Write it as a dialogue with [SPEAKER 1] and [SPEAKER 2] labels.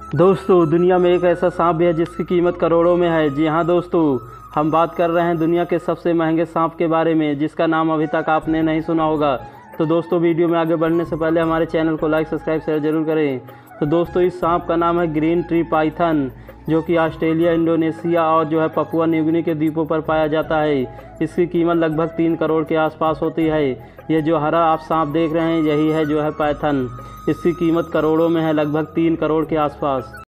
[SPEAKER 1] दोस्तों, दुनिया में एक ऐसा सांप भी है जिसकी कीमत करोड़ों में है। जी हाँ दोस्तों, हम बात कर रहे हैं दुनिया के सबसे महंगे सांप के बारे में, जिसका नाम अभी तक आपने नहीं सुना होगा। तो दोस्तों, वीडियो में आगे बढ़ने से पहले हमारे चैनल को लाइक, सब्सक्राइब, शेयर जरूर करें। तो दोस्तों, इस सांप का नाम है ग्रीन ट्री पाइथन, जो कि ऑस्ट्रेलिया, इंडोनेशिया और पपुआ न्यू गिनी के द्वीपों पर पाया जाता है। इसकी कीमत लगभग 3 करोड़ के आसपास होती है। ये जो हरा आप सांप देख रहे हैं, यही है पाइथन। इसकी कीमत करोड़ों में है, लगभग 3 करोड़ के आसपास।